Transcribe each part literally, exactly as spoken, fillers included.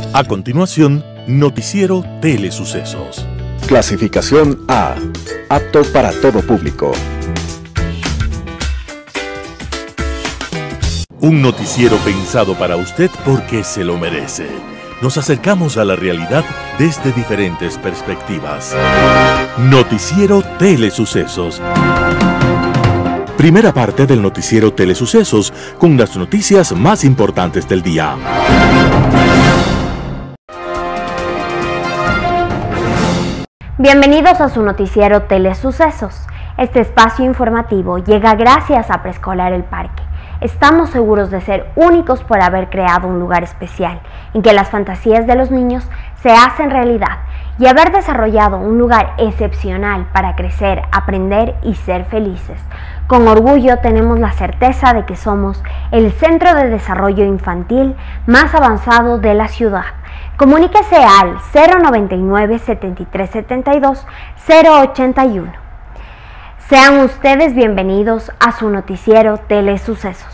A continuación, Noticiero Telesucesos. Clasificación A. Apto para todo público. Un noticiero pensado para usted porque se lo merece. Nos acercamos a la realidad desde diferentes perspectivas. Noticiero Telesucesos. Primera parte del Noticiero Telesucesos con las noticias más importantes del día. Bienvenidos a su Noticiero Telesucesos. Este espacio informativo llega gracias a Preescolar El Parque. Estamos seguros de ser únicos por haber creado un lugar especial en que las fantasías de los niños se hacen realidad y haber desarrollado un lugar excepcional para crecer, aprender y ser felices. Con orgullo tenemos la certeza de que somos el centro de desarrollo infantil más avanzado de la ciudad. Comuníquese al cero noventa y nueve, setenta y tres setenta y dos, cero ochenta y uno. Sean ustedes bienvenidos a su Noticiero Telesucesos.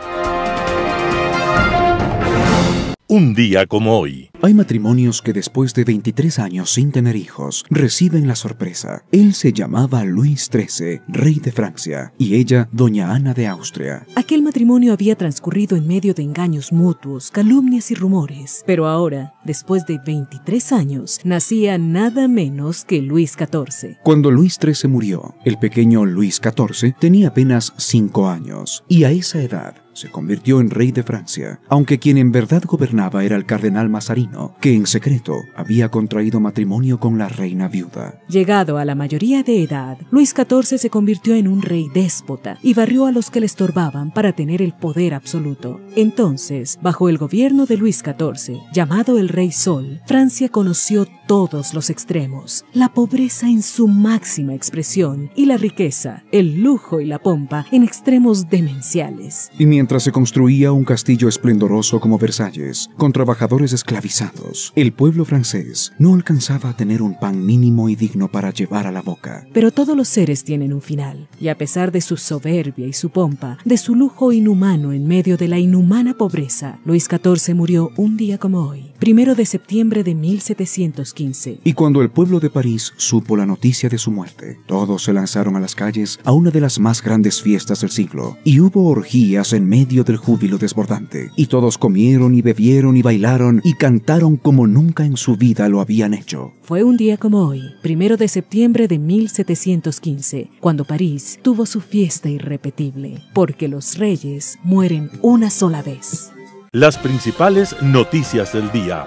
Un día como hoy. Hay matrimonios que después de veintitrés años sin tener hijos, reciben la sorpresa. Él se llamaba Luis trece, rey de Francia, y ella, doña Ana de Austria. Aquel matrimonio había transcurrido en medio de engaños mutuos, calumnias y rumores. Pero ahora, después de veintitrés años, nacía nada menos que Luis catorce. Cuando Luis trece murió, el pequeño Luis catorce tenía apenas cinco años, y a esa edad se convirtió en rey de Francia, aunque quien en verdad gobernaba era el cardenal Mazarino, que en secreto había contraído matrimonio con la reina viuda. Llegado a la mayoría de edad, Luis catorce se convirtió en un rey déspota y barrió a los que le estorbaban para tener el poder absoluto. Entonces, bajo el gobierno de Luis catorce, llamado el Rey Sol, Francia conoció todos los extremos, la pobreza en su máxima expresión y la riqueza, el lujo y la pompa en extremos demenciales. Y mientras se construía un castillo esplendoroso como Versalles, con trabajadores esclavizados, el pueblo francés no alcanzaba a tener un pan mínimo y digno para llevar a la boca. Pero todos los seres tienen un final, y a pesar de su soberbia y su pompa, de su lujo inhumano en medio de la inhumana pobreza, Luis catorce murió un día como hoy, primero de septiembre de mil setecientos quince. Y cuando el pueblo de París supo la noticia de su muerte, todos se lanzaron a las calles a una de las más grandes fiestas del siglo, y hubo orgías en medio del júbilo desbordante, y todos comieron y bebieron y bailaron y cantaron como nunca en su vida lo habían hecho. Fue un día como hoy, primero de septiembre de mil setecientos quince, cuando París tuvo su fiesta irrepetible, porque los reyes mueren una sola vez. Las principales noticias del día.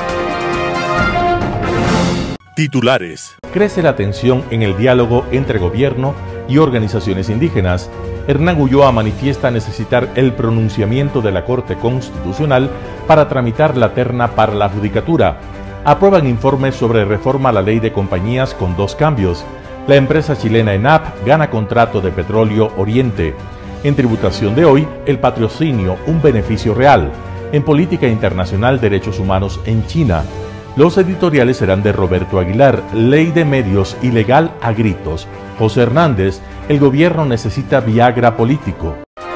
Titulares. Crece la tensión en el diálogo entre gobierno y organizaciones indígenas. Hernán Ulloa manifiesta necesitar el pronunciamiento de la Corte Constitucional para tramitar la terna para la judicatura. Aprueban informes sobre reforma a la ley de compañías con dos cambios. La empresa chilena ENAP gana contrato de Petróleo Oriente. En tributación de hoy, el patrocinio, un beneficio real. En política internacional, derechos humanos en China. Los editoriales serán de Roberto Aguilar, Ley de Medios ilegal a gritos. José Hernández, el gobierno necesita Viagra político.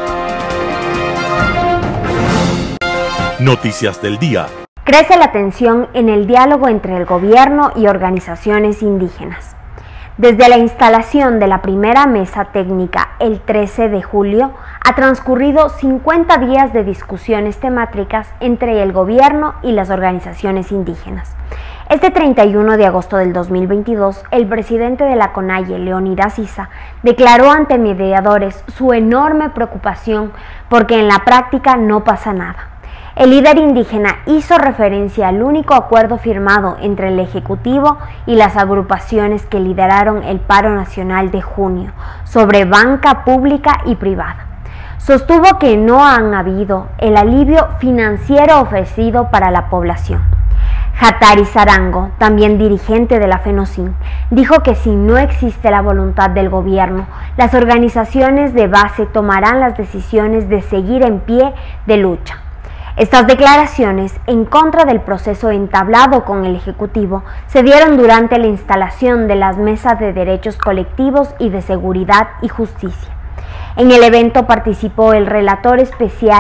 Noticias del día. Crece la tensión en el diálogo entre el gobierno y organizaciones indígenas. Desde la instalación de la primera mesa técnica el trece de julio, ha transcurrido cincuenta días de discusiones temáticas entre el gobierno y las organizaciones indígenas. Este treinta y uno de agosto del dos mil veintidós, el presidente de la CONAIE, Leonidas Issa, declaró ante mediadores su enorme preocupación porque en la práctica no pasa nada. El líder indígena hizo referencia al único acuerdo firmado entre el Ejecutivo y las agrupaciones que lideraron el paro nacional de junio sobre banca pública y privada. Sostuvo que no han habido el alivio financiero ofrecido para la población. Jatari Sarango, también dirigente de la FENOCIN, dijo que si no existe la voluntad del gobierno, las organizaciones de base tomarán las decisiones de seguir en pie de lucha. Estas declaraciones en contra del proceso entablado con el Ejecutivo se dieron durante la instalación de las mesas de derechos colectivos y de seguridad y justicia. En el evento participó el relator especial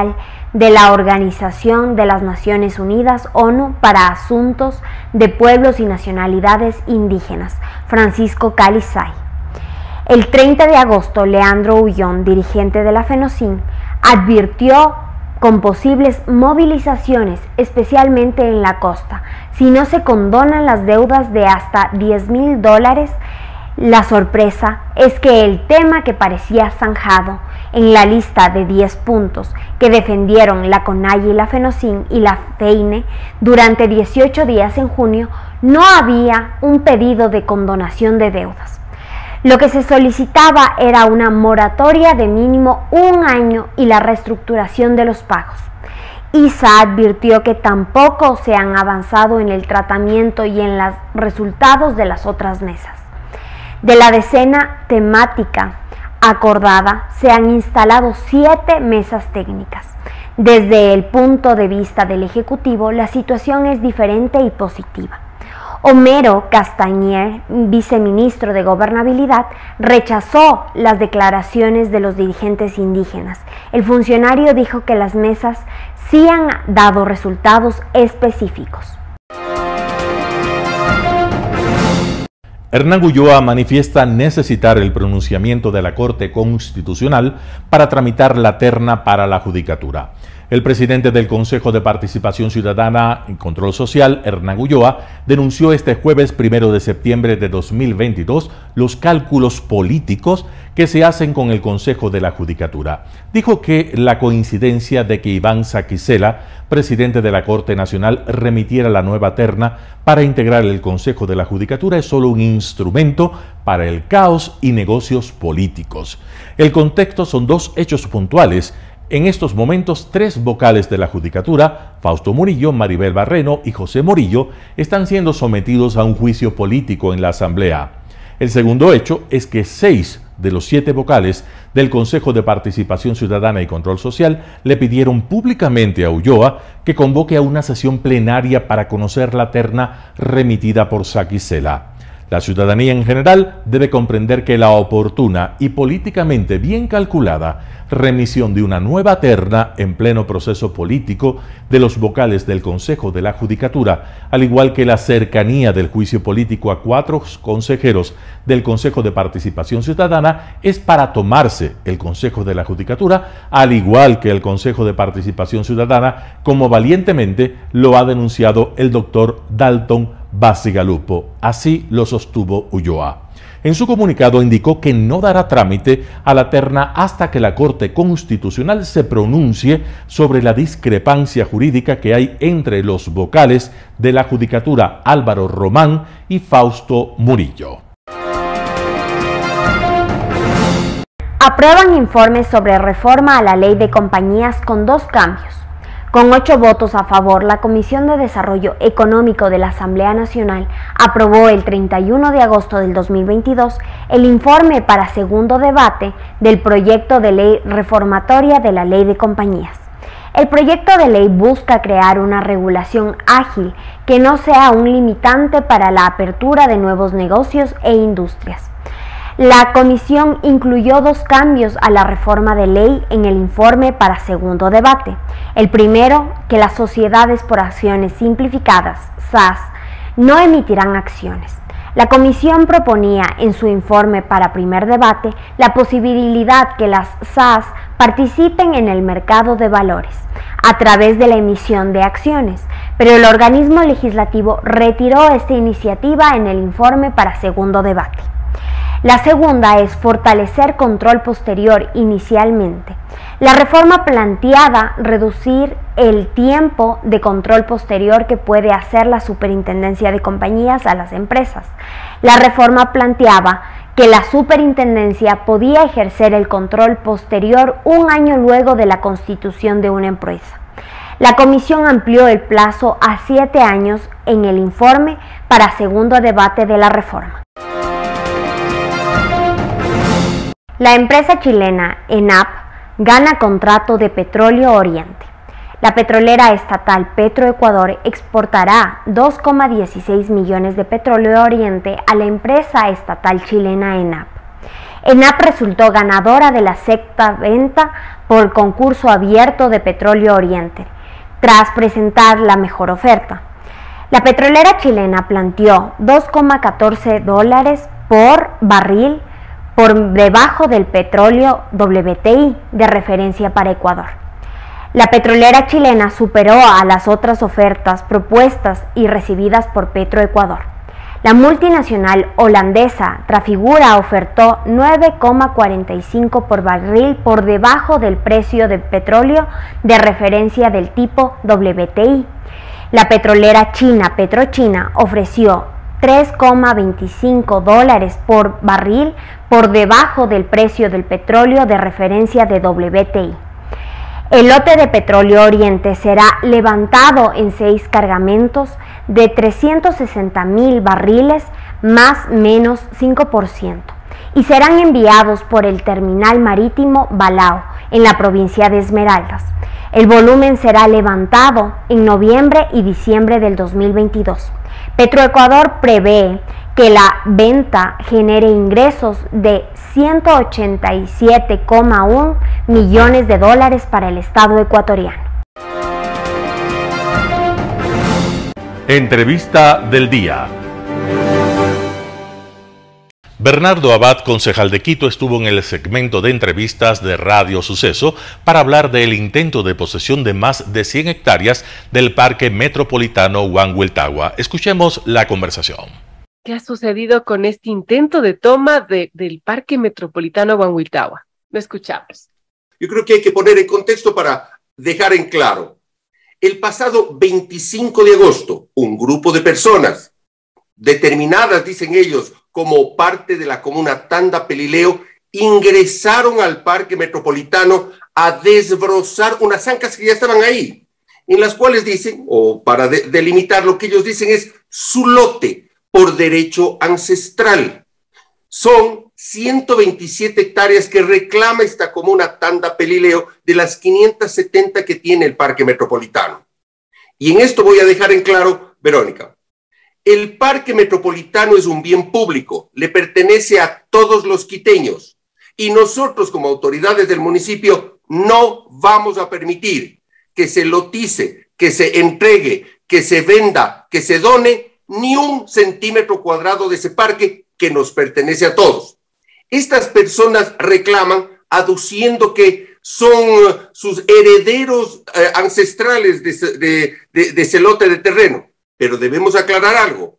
de la Organización de las Naciones Unidas, ONU, para Asuntos de Pueblos y Nacionalidades Indígenas, Francisco Calizay. El treinta de agosto, Leandro Ullón, dirigente de la FENOCIN, advirtió con posibles movilizaciones, especialmente en la costa, si no se condonan las deudas de hasta diez mil dólares. La sorpresa es que el tema que parecía zanjado en la lista de diez puntos que defendieron la CONAIE, la FENOCIN y la FEINE durante dieciocho días en junio, no había un pedido de condonación de deudas. Lo que se solicitaba era una moratoria de mínimo un año y la reestructuración de los pagos. I S A advirtió que tampoco se han avanzado en el tratamiento y en los resultados de las otras mesas. De la decena temática acordada, se han instalado siete mesas técnicas. Desde el punto de vista del Ejecutivo, la situación es diferente y positiva. Homero Castañer, viceministro de Gobernabilidad, rechazó las declaraciones de los dirigentes indígenas. El funcionario dijo que las mesas sí han dado resultados específicos. Hernán Ulloa manifiesta necesitar el pronunciamiento de la Corte Constitucional para tramitar la terna para la judicatura. El presidente del Consejo de Participación Ciudadana y Control Social, Hernán Ulloa, denunció este jueves primero de septiembre de dos mil veintidós los cálculos políticos que se hacen con el Consejo de la Judicatura. Dijo que la coincidencia de que Iván Saquicela, presidente de la Corte Nacional, remitiera la nueva terna para integrar el Consejo de la Judicatura es solo un instrumento para el caos y negocios políticos. El contexto son dos hechos puntuales. En estos momentos, tres vocales de la Judicatura, Fausto Murillo, Maribel Barreno y José Morillo, están siendo sometidos a un juicio político en la Asamblea. El segundo hecho es que seis de los siete vocales del Consejo de Participación Ciudadana y Control Social le pidieron públicamente a Ulloa que convoque a una sesión plenaria para conocer la terna remitida por Saquicela. La ciudadanía en general debe comprender que la oportuna y políticamente bien calculada remisión de una nueva terna en pleno proceso político de los vocales del Consejo de la Judicatura, al igual que la cercanía del juicio político a cuatro consejeros del Consejo de Participación Ciudadana, es para tomarse el Consejo de la Judicatura, al igual que el Consejo de Participación Ciudadana, como valientemente lo ha denunciado el doctor Dalton Bacigalupo. Así lo sostuvo Ulloa. En su comunicado indicó que no dará trámite a la terna hasta que la Corte Constitucional se pronuncie sobre la discrepancia jurídica que hay entre los vocales de la Judicatura Álvaro Román y Fausto Murillo. Aprueban informes sobre reforma a la ley de compañías con dos cambios. Con ocho votos a favor, la Comisión de Desarrollo Económico de la Asamblea Nacional aprobó el treinta y uno de agosto del dos mil veintidós el informe para segundo debate del proyecto de ley reformatoria de la Ley de Compañías. El proyecto de ley busca crear una regulación ágil que no sea un limitante para la apertura de nuevos negocios e industrias. La comisión incluyó dos cambios a la reforma de ley en el informe para segundo debate. El primero, que las sociedades por acciones simplificadas, S A S, no emitirán acciones. La comisión proponía en su informe para primer debate la posibilidad que las S A S participen en el mercado de valores a través de la emisión de acciones, pero el organismo legislativo retiró esta iniciativa en el informe para segundo debate. La segunda es fortalecer control posterior inicialmente. La reforma planteaba reducir el tiempo de control posterior que puede hacer la Superintendencia de Compañías a las empresas. La reforma planteaba que la Superintendencia podía ejercer el control posterior un año luego de la constitución de una empresa. La comisión amplió el plazo a siete años en el informe para segundo debate de la reforma. La empresa chilena ENAP gana contrato de Petróleo Oriente. La petrolera estatal Petroecuador exportará dos coma dieciséis millones de petróleo Oriente a la empresa estatal chilena ENAP. ENAP resultó ganadora de la sexta venta por el concurso abierto de Petróleo Oriente, tras presentar la mejor oferta. La petrolera chilena planteó dos coma catorce dólares por barril por debajo del petróleo W T I de referencia para Ecuador. La petrolera chilena superó a las otras ofertas propuestas y recibidas por Petroecuador. La multinacional holandesa Trafigura ofertó nueve coma cuarenta y cinco por barril por debajo del precio del petróleo de referencia del tipo W T I. La petrolera china Petrochina ofreció tres coma veinticinco dólares por barril por debajo del precio del petróleo de referencia de W T I. El lote de Petróleo Oriente será levantado en seis cargamentos de trescientos sesenta mil barriles más menos cinco por ciento y serán enviados por el terminal marítimo Balao en la provincia de Esmeraldas. El volumen será levantado en noviembre y diciembre del dos mil veintidós. Petroecuador prevé que la venta genere ingresos de ciento ochenta y siete coma uno millones de dólares para el Estado ecuatoriano. Entrevista del día. Bernardo Abad, concejal de Quito, estuvo en el segmento de entrevistas de Radio Suceso para hablar del intento de posesión de más de cien hectáreas del Parque Metropolitano Huanhuiltagua. Escuchemos la conversación. ¿Qué ha sucedido con este intento de toma de, del Parque Metropolitano Huanhuiltagua? Lo escuchamos. Yo creo que hay que poner en contexto para dejar en claro. El pasado veinticinco de agosto, un grupo de personas determinadas, dicen ellos, como parte de la comuna Tanda Pelileo, ingresaron al Parque Metropolitano a desbrozar unas zancas que ya estaban ahí, en las cuales dicen, o para de delimitar lo que ellos dicen es su lote por derecho ancestral. Son ciento veintisiete hectáreas que reclama esta comuna Tanda Pelileo de las quinientas setenta que tiene el Parque Metropolitano. Y en esto voy a dejar en claro, Verónica, el Parque Metropolitano es un bien público, le pertenece a todos los quiteños y nosotros como autoridades del municipio no vamos a permitir que se lotice, que se entregue, que se venda, que se done ni un centímetro cuadrado de ese parque que nos pertenece a todos. Estas personas reclaman aduciendo que son sus herederos eh, ancestrales de, de, de, de ese lote de terreno. Pero debemos aclarar algo.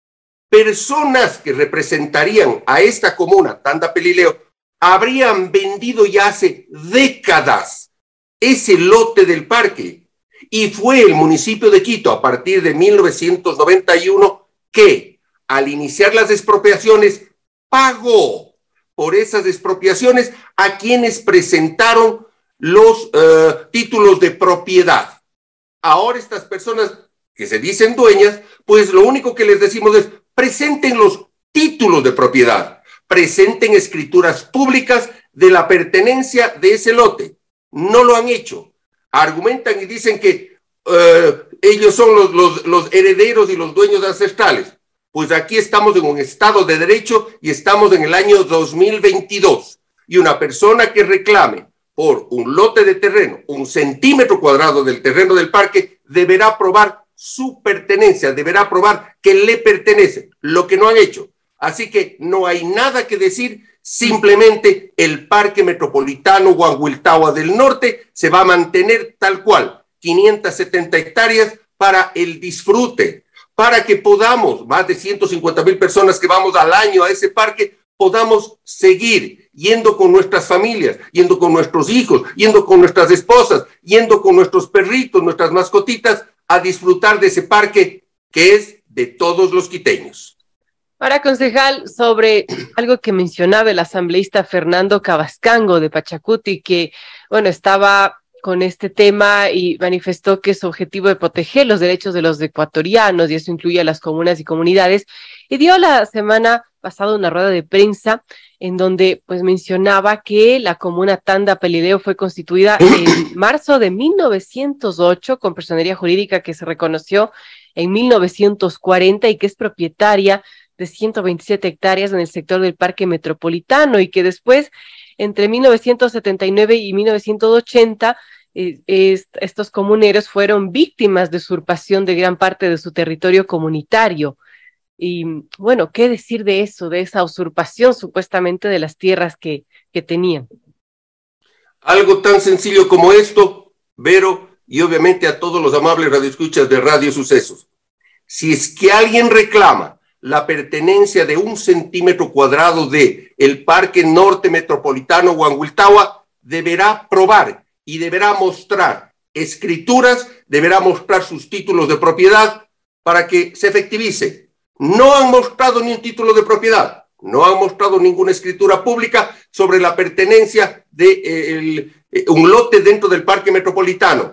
Personas que representarían a esta comuna, Tanda Pelileo, habrían vendido ya hace décadas ese lote del parque. Y fue el municipio de Quito, a partir de mil novecientos noventa y uno, que, al iniciar las expropiaciones, pagó por esas expropiaciones a quienes presentaron los uh, títulos de propiedad. Ahora estas personas que se dicen dueñas, pues lo único que les decimos es presenten los títulos de propiedad, presenten escrituras públicas de la pertenencia de ese lote. No lo han hecho. Argumentan y dicen que uh, ellos son los, los, los herederos y los dueños ancestrales. Pues aquí estamos en un Estado de Derecho y estamos en el año dos mil veintidós. Y una persona que reclame por un lote de terreno, un centímetro cuadrado del terreno del parque, deberá probar su pertenencia, deberá probar que le pertenece, lo que no han hecho. Así que no hay nada que decir, simplemente el Parque Metropolitano Huanhuiltagua del Norte se va a mantener tal cual, quinientas setenta hectáreas para el disfrute, para que podamos, más de ciento cincuenta mil personas que vamos al año a ese parque, podamos seguir yendo con nuestras familias, yendo con nuestros hijos, yendo con nuestras esposas, yendo con nuestros perritos, nuestras mascotitas, a disfrutar de ese parque que es de todos los quiteños. Ahora, concejal, sobre algo que mencionaba el asambleísta Fernando Cabascango de Pachacuti, que, bueno, estaba con este tema y manifestó que su objetivo es proteger los derechos de los ecuatorianos, y eso incluye a las comunas y comunidades, y dio la semana pasada una rueda de prensa en donde pues mencionaba que la comuna Tanda Pelileo fue constituida en marzo de mil novecientos ocho con personería jurídica que se reconoció en mil novecientos cuarenta y que es propietaria de ciento veintisiete hectáreas en el sector del Parque Metropolitano y que después, entre mil novecientos setenta y nueve y mil novecientos ochenta, eh, est estos comuneros fueron víctimas de usurpación de gran parte de su territorio comunitario. Y bueno, ¿qué decir de eso, de esa usurpación supuestamente de las tierras que, que tenían? Algo tan sencillo como esto, Vero, y obviamente a todos los amables radioescuchas de Radio Sucesos. Si es que alguien reclama la pertenencia de un centímetro cuadrado de el Parque Norte Metropolitano Huanguiltahua, deberá probar y deberá mostrar escrituras, deberá mostrar sus títulos de propiedad para que se efectivice. No han mostrado ni un título de propiedad, no han mostrado ninguna escritura pública sobre la pertenencia de eh, el, eh, un lote dentro del Parque Metropolitano.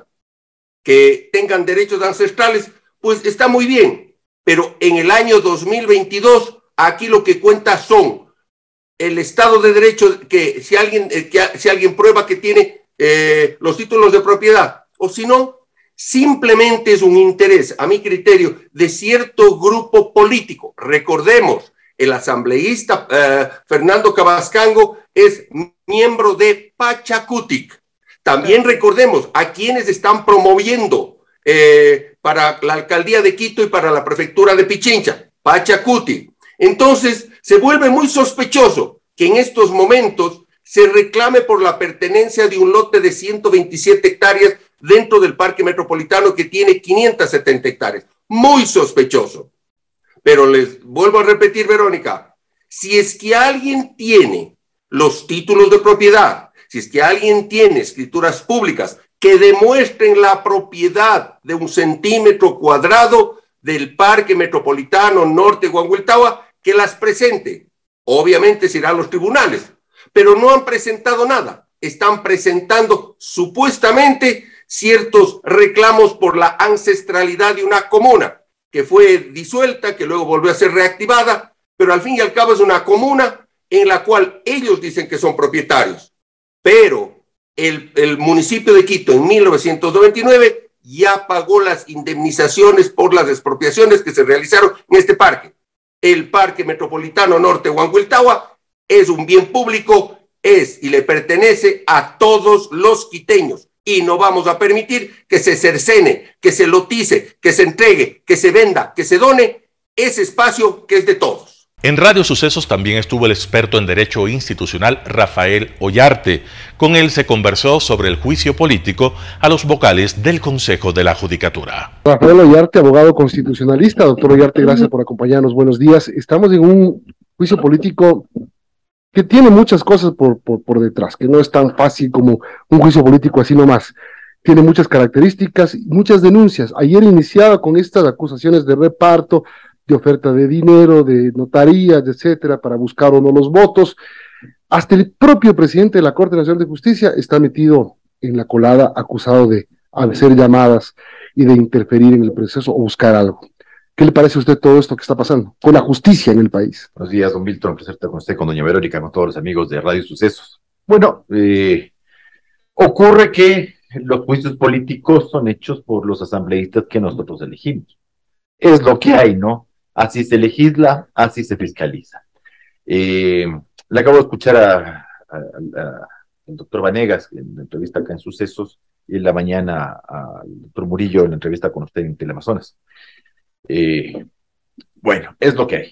Que tengan derechos ancestrales, pues está muy bien, pero en el año dos mil veintidós, aquí lo que cuenta son el Estado de Derecho, que si alguien, eh, que, si alguien prueba que tiene eh, los títulos de propiedad, o si no, simplemente es un interés, a mi criterio, de cierto grupo político. Recordemos, el asambleísta eh, Fernando Cavascango es miembro de Pachacutic. También recordemos a quienes están promoviendo eh, para la alcaldía de Quito y para la prefectura de Pichincha, Pachacutic. Entonces, se vuelve muy sospechoso que en estos momentos se reclame por la pertenencia de un lote de ciento veintisiete hectáreas dentro del Parque Metropolitano que tiene quinientas setenta hectáreas. Muy sospechoso. Pero les vuelvo a repetir, Verónica, si es que alguien tiene los títulos de propiedad, si es que alguien tiene escrituras públicas que demuestren la propiedad de un centímetro cuadrado del Parque Metropolitano Norte Huanguiltahua, que las presente. Obviamente se irá a los tribunales, pero no han presentado nada. Están presentando supuestamente ciertos reclamos por la ancestralidad de una comuna que fue disuelta, que luego volvió a ser reactivada, pero al fin y al cabo es una comuna en la cual ellos dicen que son propietarios. Pero el, el municipio de Quito en mil novecientos noventa y nueve ya pagó las indemnizaciones por las expropiaciones que se realizaron en este parque. El Parque Metropolitano Norte Huanguiltahua es un bien público, es y le pertenece a todos los quiteños. Y no vamos a permitir que se cercene, que se lotice, que se entregue, que se venda, que se done ese espacio que es de todos. En Radio Sucesos también estuvo el experto en Derecho Institucional Rafael Ollarte. Con él se conversó sobre el juicio político a los vocales del Consejo de la Judicatura. Rafael Ollarte, abogado constitucionalista. Doctor Ollarte, gracias por acompañarnos. Buenos días. Estamos en un juicio político que tiene muchas cosas por, por, por detrás, que no es tan fácil como un juicio político así nomás. Tiene muchas características, muchas denuncias. Ayer iniciaba con estas acusaciones de reparto, de oferta de dinero, de notarías, etcétera, para buscar o no los votos. Hasta el propio presidente de la Corte Nacional de Justicia está metido en la colada, acusado de hacer llamadas y de interferir en el proceso o buscar algo. ¿Qué le parece a usted todo esto que está pasando con la justicia en el país? Buenos días, don Milton, un placer estar con usted, con doña Verónica, con todos los amigos de Radio Sucesos. Bueno, eh, ocurre que los juicios políticos son hechos por los asambleístas que nosotros elegimos. Es lo que hay, ¿no? Así se legisla, así se fiscaliza. Eh, le acabo de escuchar a, a, a, al doctor Vanegas en la entrevista acá en Sucesos y en la mañana al doctor Murillo en la entrevista con usted en Teleamazonas. Eh, bueno, es lo que hay.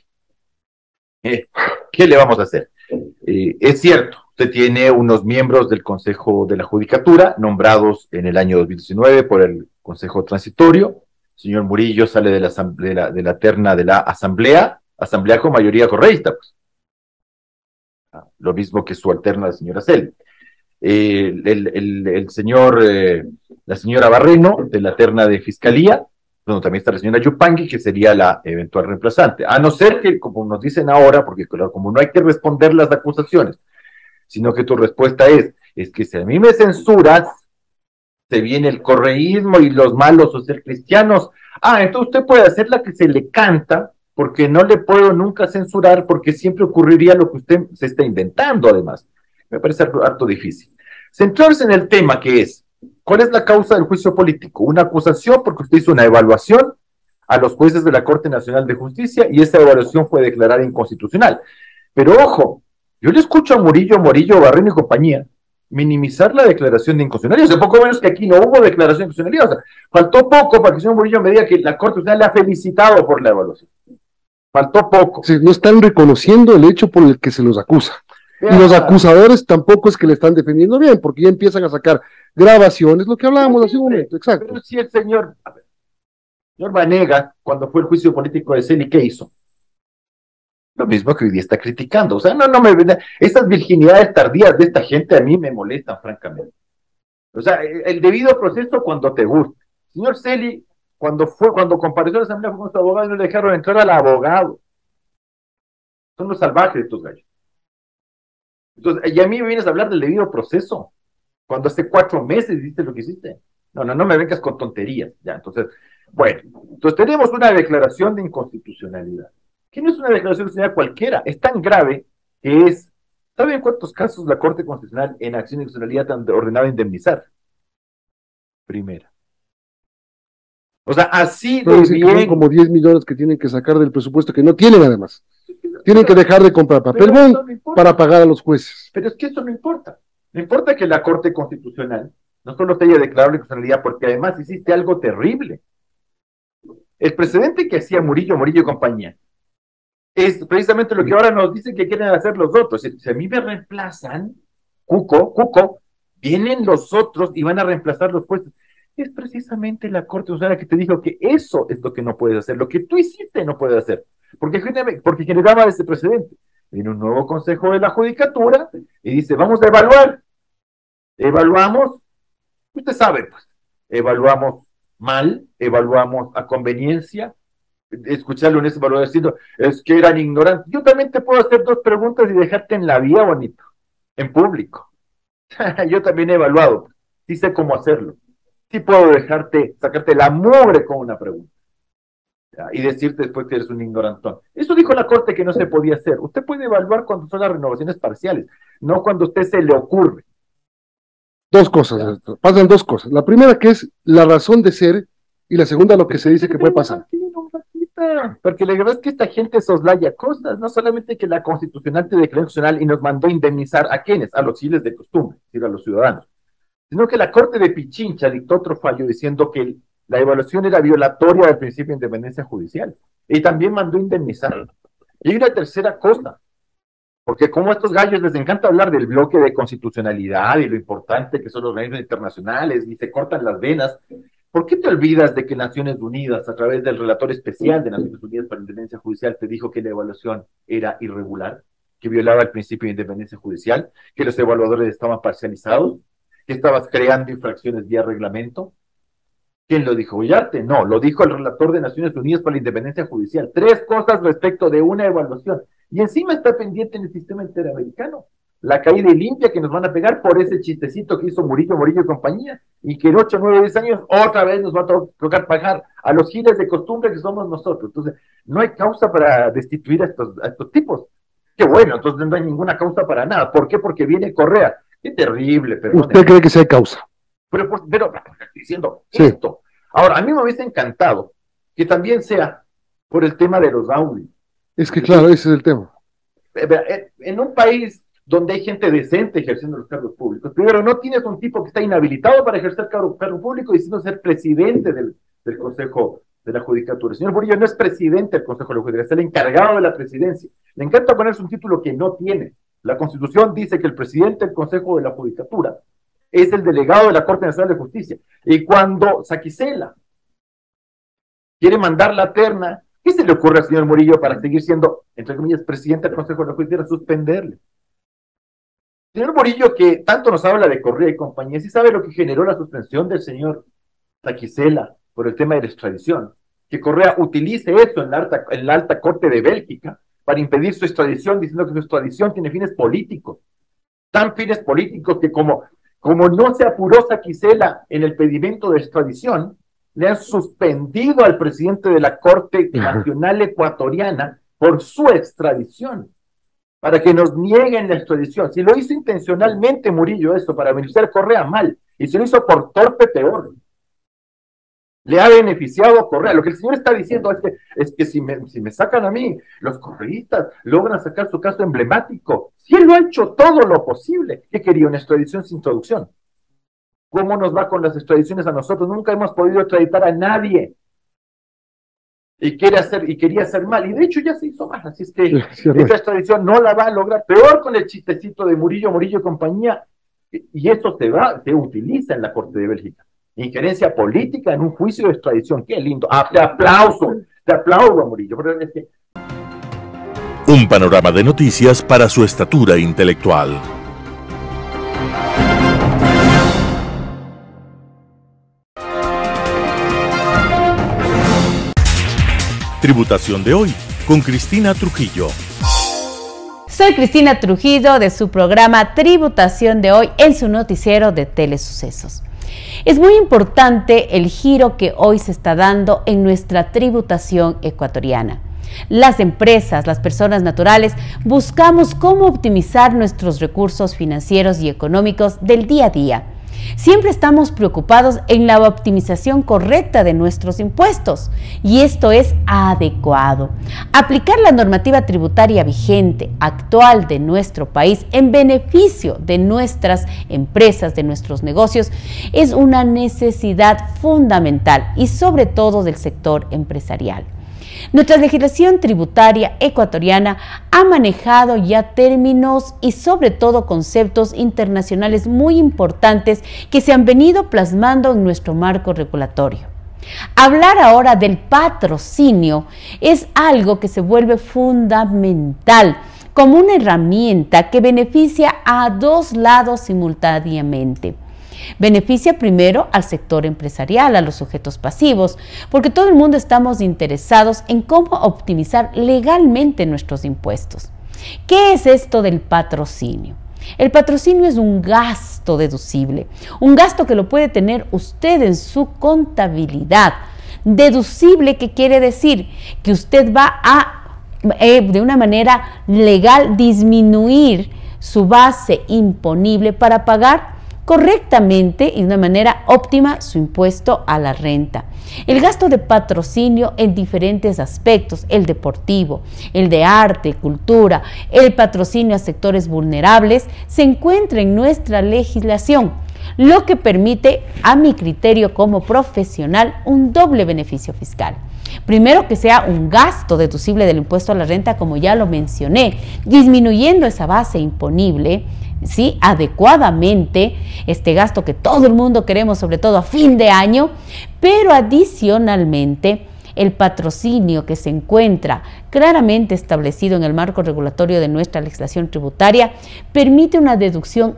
Eh, ¿Qué le vamos a hacer? Eh, es cierto, usted tiene unos miembros del Consejo de la Judicatura nombrados en el año dos mil diecinueve por el Consejo Transitorio. El señor Murillo sale de la, de, la, de la terna de la Asamblea, Asamblea con mayoría correísta, pues. Lo mismo que su alterna, la señora Cel. Eh, el, el, el señor, eh, la señora Barreno, de la terna de Fiscalía, bueno, también está la señora Yupangui, que sería la eventual reemplazante. A no ser que, como nos dicen ahora, porque claro, como no hay que responder las acusaciones, sino que tu respuesta es, es que si a mí me censuras, se viene el correísmo y los malos socialcristianos. Ah, entonces usted puede hacer la que se le canta, porque no le puedo nunca censurar, porque siempre ocurriría lo que usted se está inventando, además. Me parece harto difícil. Centrarse en el tema que es, ¿cuál es la causa del juicio político? Una acusación porque usted hizo una evaluación a los jueces de la Corte Nacional de Justicia y esa evaluación fue declarada inconstitucional. Pero ojo, yo le escucho a Murillo, Morillo, Barreno y compañía minimizar la declaración de inconstitucionalidad. O sea, poco menos que aquí no hubo declaración de inconstitucionalidad. O sea, faltó poco para que el señor Murillo me diga que la Corte Nacional le ha felicitado por la evaluación. Faltó poco. Sí, no están reconociendo el hecho por el que se los acusa. Y los acusadores tampoco es que le están defendiendo bien, porque ya empiezan a sacar grabaciones, lo que hablábamos hace un momento, exacto. Pero si el señor, a ver, el señor Vanega, cuando fue el juicio político de Celi, ¿qué hizo? Lo mismo que hoy día está criticando. O sea, no, no me... Estas virginidades tardías de esta gente a mí me molestan, francamente. O sea, el debido proceso cuando te gusta. Señor Celi, cuando fue, cuando compareció a la Asamblea fue con su abogado y no le dejaron entrar al abogado. Son los salvajes estos gallos. Entonces, y a mí me vienes a hablar del debido proceso, cuando hace cuatro meses hiciste lo que hiciste. No, no, no me vengas con tonterías, ya, entonces, bueno, entonces tenemos una declaración de inconstitucionalidad, que no es una declaración de inconstitucionalidad cualquiera, es tan grave que es, ¿saben cuántos casos la Corte Constitucional en acción de inconstitucionalidad han ordenado indemnizar? Primera. O sea, así de bien... Son como diez millones que tienen que sacar del presupuesto, que no tienen además. Tienen que dejar de comprar papel bond no para pagar a los jueces. Pero es que eso no importa. No importa que la Corte Constitucional no solo te haya declarado la inconstitucionalidad, porque además hiciste algo terrible. El precedente que hacía Murillo, Morillo y compañía es precisamente lo que ahora nos dicen que quieren hacer los otros. Si, si a mí me reemplazan, Cuco, Cuco, vienen los otros y van a reemplazar los jueces. Es precisamente la Corte Constitucional que te dijo que eso es lo que no puedes hacer, lo que tú hiciste no puedes hacer. Porque, porque generaba ese precedente. Viene un nuevo consejo de la judicatura y dice, vamos a evaluar. Evaluamos, usted sabe, pues, evaluamos mal, evaluamos a conveniencia. Escucharlo en ese evaluador diciendo, es que eran ignorantes. Yo también te puedo hacer dos preguntas y dejarte en la vía, bonito, en público. Yo también he evaluado, pues, sí sé cómo hacerlo. Sí puedo dejarte, sacarte la mugre con una pregunta. Y decirte después que eres un ignorantón. Eso dijo la Corte que no se podía hacer. Usted puede evaluar cuando son las renovaciones parciales, no cuando a usted se le ocurre. Dos cosas, ¿ya? Pasan dos cosas. La primera que es la razón de ser, y la segunda lo que se dice que puede pasar. Porque la verdad es que esta gente soslaya cosas, no solamente que la Constitucional te declaró constitucional y nos mandó a indemnizar a quienes, a los civiles de costumbre, es decir, a los ciudadanos, sino que la Corte de Pichincha dictó otro fallo diciendo que el la evaluación era violatoria del principio de independencia judicial. Y también mandó indemnizar. Y hay una tercera cosa, porque como a estos gallos les encanta hablar del bloque de constitucionalidad y lo importante que son los organismos internacionales y se cortan las venas, ¿por qué te olvidas de que Naciones Unidas, a través del relator especial de Naciones Unidas para la Independencia Judicial, te dijo que la evaluación era irregular, que violaba el principio de independencia judicial, que los evaluadores estaban parcializados, que estabas creando infracciones vía reglamento? ¿Quién lo dijo? ¿Ullarte? No, lo dijo el relator de Naciones Unidas para la Independencia Judicial. Tres cosas respecto de una evaluación. Y encima está pendiente en el sistema interamericano la caída y limpia que nos van a pegar por ese chistecito que hizo Murillo, Morillo y compañía, y que en ocho, nueve, diez años otra vez nos va a to tocar pagar a los giles de costumbre que somos nosotros. Entonces, no hay causa para destituir a estos, a estos tipos. Qué bueno, entonces no hay ninguna causa para nada. ¿Por qué? Porque viene Correa. Qué terrible, perdón. ¿Usted cree que sí hay causa? Pero, pues, pero diciendo sí. esto. Ahora, a mí me hubiese encantado que también sea por el tema de los audios. Es que, claro, ese es el tema. En un país donde hay gente decente ejerciendo los cargos públicos, primero, no tienes un tipo que está inhabilitado para ejercer cargo, cargo público y sino ser presidente del, del Consejo de la Judicatura. El señor Murillo no es presidente del Consejo de la Judicatura, es el encargado de la presidencia. Le encanta ponerse un título que no tiene. La Constitución dice que el presidente del Consejo de la Judicatura es el delegado de la Corte Nacional de Justicia. Y cuando Saquicela quiere mandar la terna, ¿qué se le ocurre al señor Murillo para seguir siendo, entre comillas, presidente del Consejo de la Justicia? Suspenderle. El señor Murillo, que tanto nos habla de Correa y compañía, ¿sí sabe lo que generó la suspensión del señor Saquicela por el tema de la extradición? Que Correa utilice eso en la alta, en la alta corte de Bélgica para impedir su extradición, diciendo que su extradición tiene fines políticos. Tan fines políticos que como, como no se apuró Saquicela en el pedimento de extradición, le han suspendido al presidente de la Corte Nacional Ecuatoriana por su extradición, para que nos nieguen la extradición. Si lo hizo intencionalmente Murillo eso, para beneficiar a Correa, mal, y si lo hizo por torpe, peor. Le ha beneficiado Correa. Lo que el señor está diciendo es que, es que si, me, si me sacan a mí, los correístas logran sacar su caso emblemático. Si él lo ha hecho todo lo posible. ¿Qué quería? Una extradición sin traducción. ¿Cómo nos va con las extradiciones a nosotros? Nunca hemos podido extraditar a nadie. Y, quiere hacer, y quería hacer mal. Y de hecho ya se hizo mal. Así es que sí, sí, esta extradición no la va a lograr. Peor con el chistecito de Murillo, Murillo y compañía. Y esto se va, se utiliza en la Corte de Bélgica. Injerencia política en un juicio de extradición. ¡Qué lindo! Ah, te aplauso, te aplaudo, Murillo. Pero es que... Un panorama de noticias para su estatura intelectual. Tributación de hoy, con Cristina Trujillo. Soy Cristina Trujillo de su programa Tributación de hoy en su noticiero de Telesucesos. Es muy importante el giro que hoy se está dando en nuestra tributación ecuatoriana. Las empresas, las personas naturales, buscamos cómo optimizar nuestros recursos financieros y económicos del día a día. Siempre estamos preocupados en la optimización correcta de nuestros impuestos y esto es adecuado. Aplicar la normativa tributaria vigente, actual de nuestro país en beneficio de nuestras empresas, de nuestros negocios, es una necesidad fundamental y sobre todo del sector empresarial. Nuestra legislación tributaria ecuatoriana ha manejado ya términos y sobre todo conceptos internacionales muy importantes que se han venido plasmando en nuestro marco regulatorio. Hablar ahora del patrocinio es algo que se vuelve fundamental como una herramienta que beneficia a dos lados simultáneamente. Beneficia primero al sector empresarial, a los sujetos pasivos, porque todo el mundo estamos interesados en cómo optimizar legalmente nuestros impuestos. ¿Qué es esto del patrocinio? El patrocinio es un gasto deducible, un gasto que lo puede tener usted en su contabilidad. Deducible, ¿qué quiere decir? Que usted va a, eh, de una manera legal, disminuir su base imponible para pagar correctamente y de una manera óptima su impuesto a la renta. El gasto de patrocinio en diferentes aspectos, el deportivo, el de arte, cultura, el patrocinio a sectores vulnerables, se encuentra en nuestra legislación, lo que permite, a mi criterio como profesional, un doble beneficio fiscal. Primero, que sea un gasto deducible del impuesto a la renta, como ya lo mencioné, disminuyendo esa base imponible, ¿sí? Adecuadamente, este gasto que todo el mundo queremos, sobre todo a fin de año, pero adicionalmente el patrocinio que se encuentra claramente establecido en el marco regulatorio de nuestra legislación tributaria permite una deducción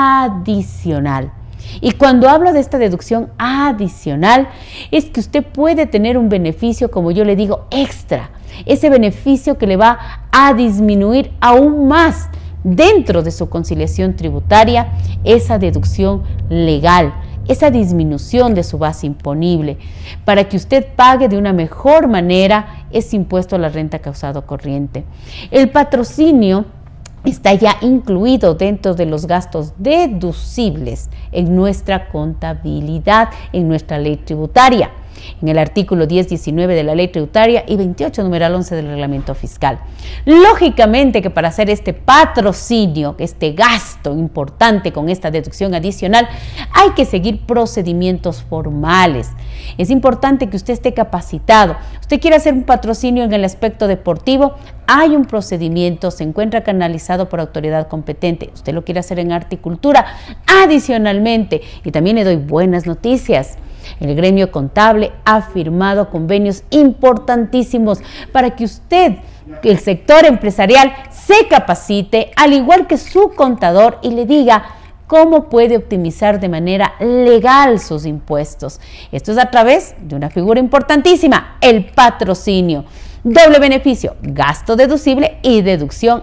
adicional. Y cuando hablo de esta deducción adicional, es que usted puede tener un beneficio, como yo le digo, extra. Ese beneficio que le va a disminuir aún más dentro de su conciliación tributaria, esa deducción legal, esa disminución de su base imponible, para que usted pague de una mejor manera ese impuesto a la renta causado corriente. El patrocinio está ya incluido dentro de los gastos deducibles en nuestra contabilidad, en nuestra ley tributaria, en el artículo diez diecinueve de la ley tributaria y veintiocho numeral once del reglamento fiscal. Lógicamente que para hacer este patrocinio, este gasto importante con esta deducción adicional, hay que seguir procedimientos formales. Es importante que usted esté capacitado. Usted quiere hacer un patrocinio en el aspecto deportivo, hay un procedimiento, se encuentra canalizado por autoridad competente. Usted lo quiere hacer en arte y cultura, adicionalmente. Y también le doy buenas noticias. El gremio contable ha firmado convenios importantísimos para que usted, el sector empresarial, se capacite, al igual que su contador, y le diga cómo puede optimizar de manera legal sus impuestos. Esto es a través de una figura importantísima, el patrocinio. Doble beneficio, gasto deducible y deducción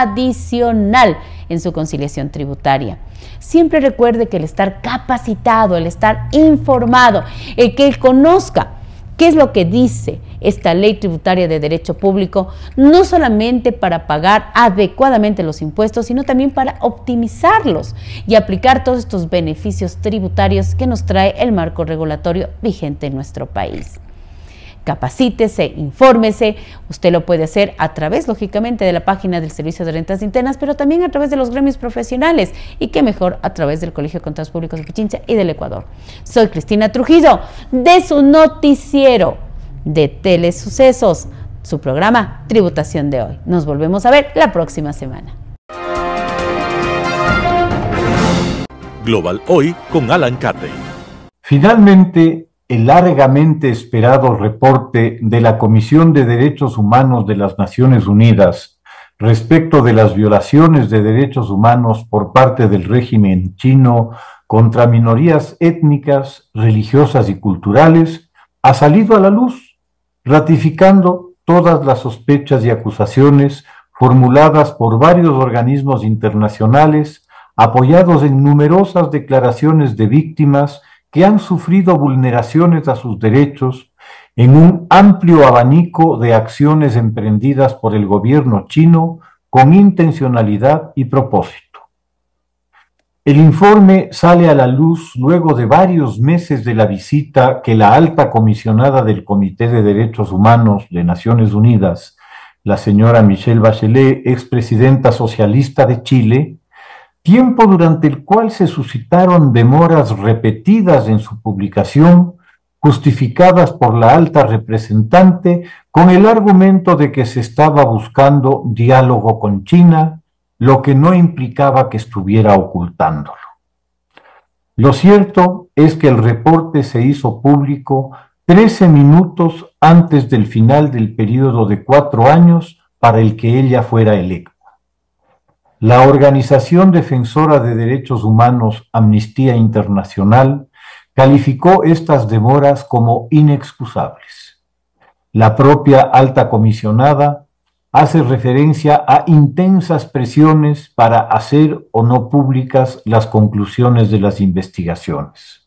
adicional en su conciliación tributaria. Siempre recuerde que el estar capacitado, el estar informado, el que él conozca ¿Qué es lo que dice esta ley tributaria de derecho público? No solamente para pagar adecuadamente los impuestos, sino también para optimizarlos y aplicar todos estos beneficios tributarios que nos trae el marco regulatorio vigente en nuestro país. Capacítese, infórmese, usted lo puede hacer a través, lógicamente, de la página del Servicio de Rentas Internas, pero también a través de los gremios profesionales, y qué mejor a través del Colegio de Contadores Públicos de Pichincha y del Ecuador. Soy Cristina Trujillo, de su noticiero de Telesucesos, su programa Tributación de Hoy. Nos volvemos a ver la próxima semana. Global Hoy con Alan Carney. Finalmente, el largamente esperado reporte de la Comisión de Derechos Humanos de las Naciones Unidas respecto de las violaciones de derechos humanos por parte del régimen chino contra minorías étnicas, religiosas y culturales ha salido a la luz, ratificando todas las sospechas y acusaciones formuladas por varios organismos internacionales, apoyados en numerosas declaraciones de víctimas que han sufrido vulneraciones a sus derechos en un amplio abanico de acciones emprendidas por el gobierno chino con intencionalidad y propósito. El informe sale a la luz luego de varios meses de la visita que la alta comisionada del Comité de Derechos Humanos de Naciones Unidas, la señora Michelle Bachelet, expresidenta socialista de Chile, tiempo durante el cual se suscitaron demoras repetidas en su publicación, justificadas por la alta representante con el argumento de que se estaba buscando diálogo con China, lo que no implicaba que estuviera ocultándolo. Lo cierto es que el reporte se hizo público trece minutos antes del final del periodo de cuatro años para el que ella fuera electa. La organización defensora de derechos humanos Amnistía Internacional calificó estas demoras como inexcusables. La propia alta comisionada hace referencia a intensas presiones para hacer o no públicas las conclusiones de las investigaciones.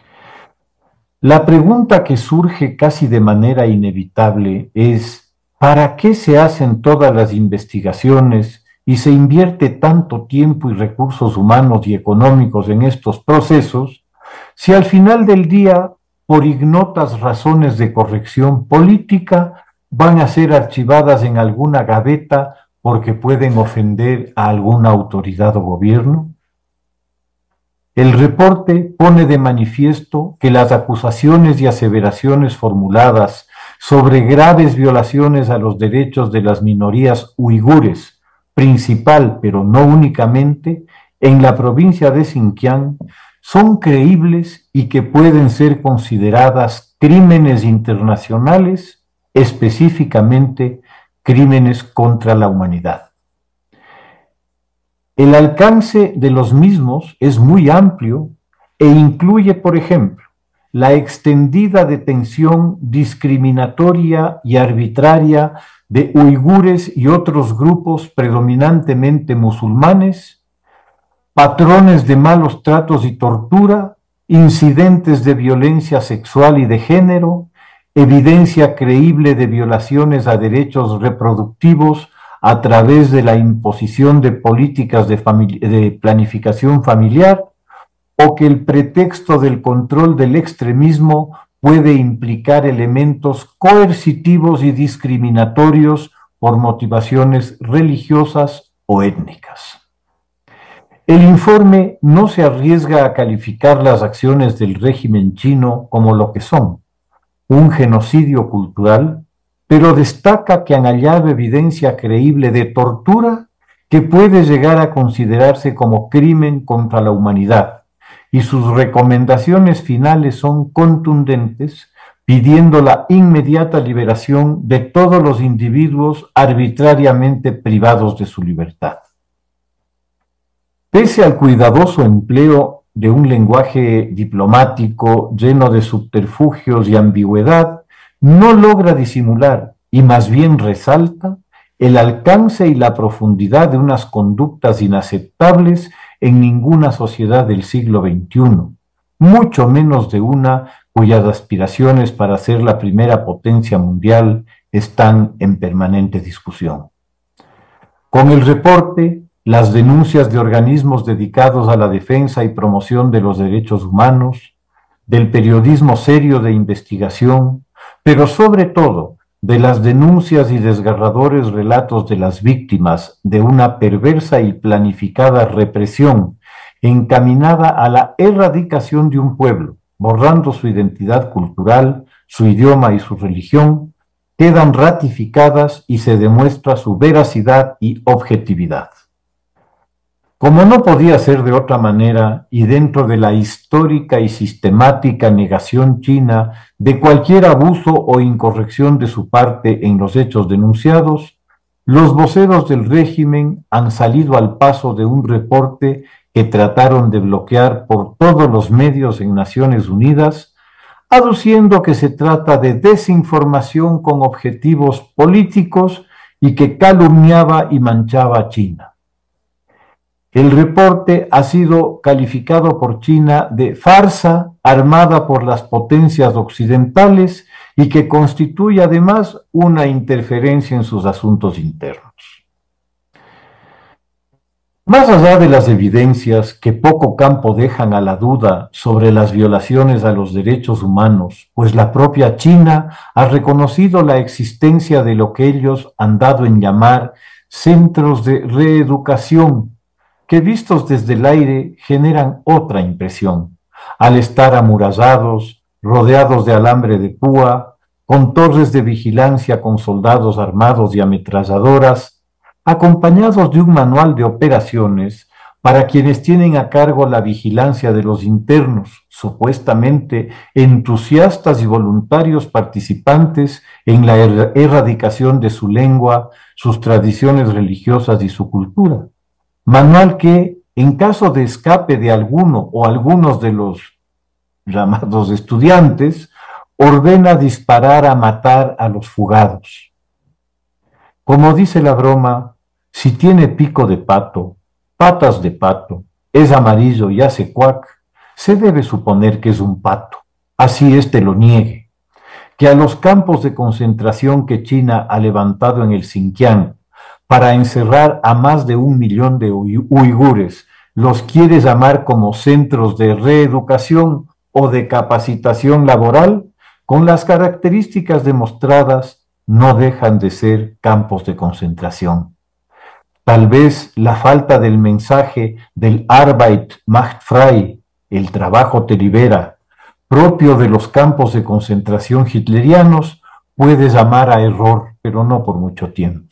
La pregunta que surge casi de manera inevitable es: ¿para qué se hacen todas las investigaciones y se invierte tanto tiempo y recursos humanos y económicos en estos procesos, si al final del día, por ignotas razones de corrección política, van a ser archivadas en alguna gaveta porque pueden ofender a alguna autoridad o gobierno? El reporte pone de manifiesto que las acusaciones y aseveraciones formuladas sobre graves violaciones a los derechos de las minorías uigures, principal, pero no únicamente, en la provincia de Xinjiang, son creíbles y que pueden ser consideradas crímenes internacionales, específicamente crímenes contra la humanidad. El alcance de los mismos es muy amplio e incluye, por ejemplo, la extendida detención discriminatoria y arbitraria de uigures y otros grupos predominantemente musulmanes, patrones de malos tratos y tortura, incidentes de violencia sexual y de género, evidencia creíble de violaciones a derechos reproductivos a través de la imposición de políticas de, de planificación familiar, o que el pretexto del control del extremismo puede implicar elementos coercitivos y discriminatorios por motivaciones religiosas o étnicas. El informe no se arriesga a calificar las acciones del régimen chino como lo que son, un genocidio cultural, pero destaca que han hallado evidencia creíble de tortura que puede llegar a considerarse como crimen contra la humanidad, y sus recomendaciones finales son contundentes, pidiendo la inmediata liberación de todos los individuos arbitrariamente privados de su libertad. Pese al cuidadoso empleo de un lenguaje diplomático lleno de subterfugios y ambigüedad, no logra disimular, y más bien resalta, el alcance y la profundidad de unas conductas inaceptables en ninguna sociedad del siglo veintiuno, mucho menos de una cuyas aspiraciones para ser la primera potencia mundial están en permanente discusión. Con el reporte, las denuncias de organismos dedicados a la defensa y promoción de los derechos humanos, del periodismo serio de investigación, pero sobre todo de las denuncias y desgarradores relatos de las víctimas de una perversa y planificada represión encaminada a la erradicación de un pueblo, borrando su identidad cultural, su idioma y su religión, quedan ratificadas y se demuestra su veracidad y objetividad. Como no podía ser de otra manera, y dentro de la histórica y sistemática negación china de cualquier abuso o incorrección de su parte en los hechos denunciados, los voceros del régimen han salido al paso de un reporte que trataron de bloquear por todos los medios en Naciones Unidas, aduciendo que se trata de desinformación con objetivos políticos y que calumniaba y manchaba a China. El reporte ha sido calificado por China de farsa armada por las potencias occidentales y que constituye además una interferencia en sus asuntos internos. Más allá de las evidencias que poco campo dejan a la duda sobre las violaciones a los derechos humanos, pues la propia China ha reconocido la existencia de lo que ellos han dado en llamar centros de reeducación, que vistos desde el aire generan otra impresión, al estar amurallados, rodeados de alambre de púa, con torres de vigilancia con soldados armados y ametralladoras, acompañados de un manual de operaciones para quienes tienen a cargo la vigilancia de los internos, supuestamente entusiastas y voluntarios participantes en la er- erradicación de su lengua, sus tradiciones religiosas y su cultura. Manual que, en caso de escape de alguno o algunos de los llamados estudiantes, ordena disparar a matar a los fugados. Como dice la broma, si tiene pico de pato, patas de pato, es amarillo y hace cuac, se debe suponer que es un pato, así éste lo niegue. Que a los campos de concentración que China ha levantado en el Xinjiang para encerrar a más de un millón de uigures, los quiere llamar como centros de reeducación o de capacitación laboral, con las características demostradas, no dejan de ser campos de concentración. Tal vez la falta del mensaje del Arbeit macht frei, el trabajo te libera, propio de los campos de concentración hitlerianos, puede llamar a error, pero no por mucho tiempo.